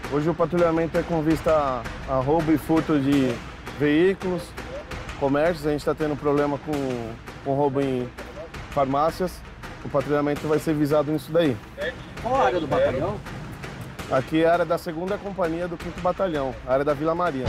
Hoje o patrulhamento é com vista a roubo e furto de veículos, comércios. A gente está tendo problema com roubo em farmácias. O patrulhamento vai ser visado nisso daí. Qual a área do batalhão? Aqui é a área da 2ª Companhia do 5º Batalhão, a área da Vila Maria.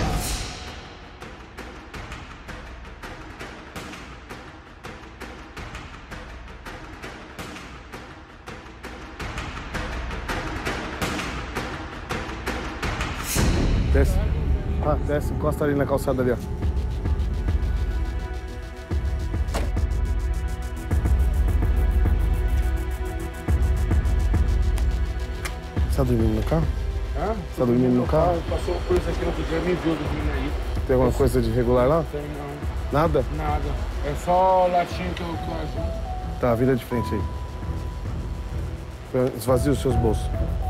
Desce. Ah, desce, encosta ali na calçada ali, ó. Você tá dormindo no carro? Hã? Você tá dormindo no carro? Passou uma coisa aqui no outro dia, me viu dormindo aí. Tem alguma coisa de irregular lá? Tem não. Nada? Nada. É só latinha que eu acho. Tá, vira de frente aí. Esvazia os seus bolsos.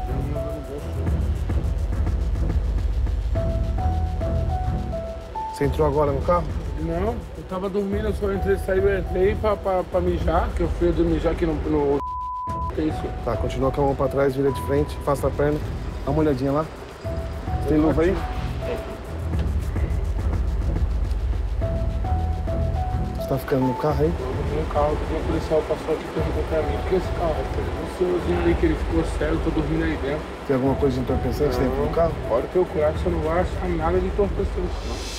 Você entrou agora no carro? Não, eu tava dormindo, eu só entrei, eu entrei pra mijar, que eu fui do mijar aqui no... Que é isso? Tá, continua com a mão pra trás, vira de frente, afasta a perna. Dá uma olhadinha lá. Tem luva aí? Você tá ficando no carro aí? No carro, o policial passou aqui e perguntou pra mim, o que é esse carro? Um senhorzinho ali que ele ficou cego, tô dormindo aí dentro. Tem alguma coisa de entorpecente dentro do carro? Pode procurar que você não vai achar nada de entorpecente, não.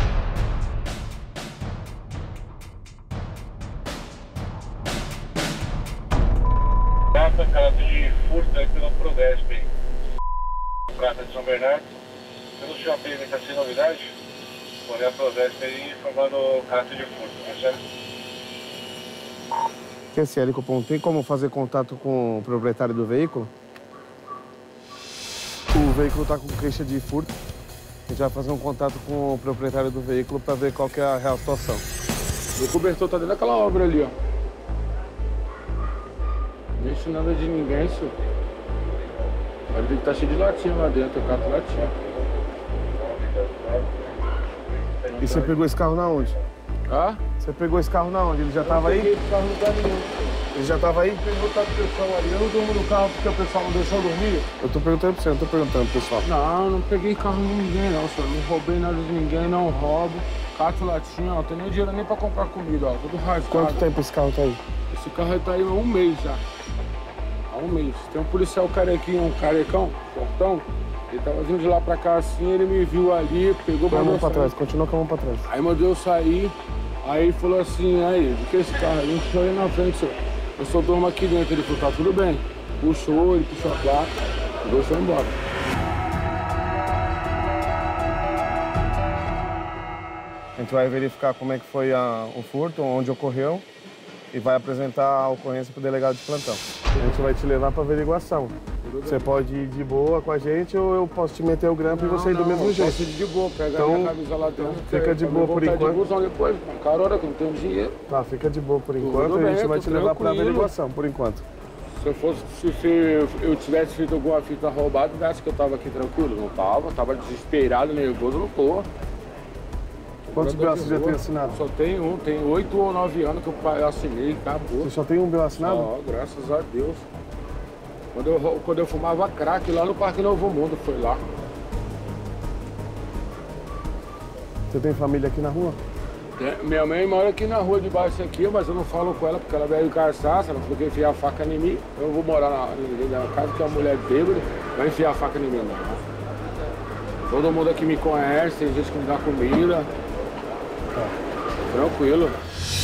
Caráter de furto aí pelo Prodesp, Prata de São Bernardo. Pelo shopping ele está sem novidade, porém a Prodesp aí informando caráter de furto, tá certo? Esse helicopter tem como fazer contato com o proprietário do veículo? O veículo está com queixa de furto. A gente vai fazer um contato com o proprietário do veículo para ver qual que é a real situação. O cobertor tá dentro daquela obra ali, ó. Não deixa nada de ninguém, senhor. Olha que tá cheio de latinha lá dentro, eu cato latinha. E você pegou esse carro na onde? Ah? Você pegou esse carro na onde? Ele já tava aí? Não peguei esse carro no lugar nenhum. Ele já tava aí? Perguntar pro pessoal ali, eu não durmo no carro porque o pessoal não deixou eu dormir? Eu tô perguntando pra você, eu não tô perguntando pro pessoal. Não, não peguei carro de ninguém não, senhor. Não roubei nada de ninguém, não roubo. Cato latinha, ó. Não tenho nem dinheiro nem pra comprar comida, ó. Tudo rasgado. Quanto tempo esse carro tá aí? Esse carro tá aí há um mês já. Há um mês. Tem um policial carequinho, um carecão, fortão. Ele tava vindo de lá pra cá assim, ele me viu ali, pegou Com a mão pra sair. trás, continua com a mão pra trás. Aí mandou eu sair, aí ele falou assim, aí, o que é esse carro? Ele puxou ele na frente, senhor. Eu só durmo aqui dentro. Ele falou, tá tudo bem. Puxou, ele puxou a placa, e foi embora. A gente vai verificar como é que foi o furto, onde ocorreu, e vai apresentar a ocorrência pro delegado de plantão. A gente vai te levar pra averiguação. Você pode ir de boa com a gente ou eu posso te meter o grampo e você ir do mesmo jeito. Posso ir de boa, pegar Então, minha camisa lá dentro. fica de boa por enquanto. De busão depois, carona, que eu não tenho dinheiro. Tá, fica de boa por enquanto, a gente vai te levar pra averiguação por enquanto. Se eu tivesse feito alguma fita roubada, você acha que eu tava aqui tranquilo? Não tava desesperado, nervoso, não tô. Quantos BO você já tem assinado? Só tem um, tem 8 ou 9 anos que eu assinei, acabou. Você só tem um BO assinado? Só, graças a Deus. Quando eu fumava crack lá no Parque Novo Mundo, foi lá. Você tem família aqui na rua? Minha mãe mora aqui na rua de baixo aqui, mas eu não falo com ela porque ela veio encarçar, ela falou que ia enfiar a faca em mim. Eu vou morar na casa que é uma mulher bêbada, vai enfiar a faca em mim, não. Todo mundo aqui me conhece, tem gente que me dá comida. Tranquilo.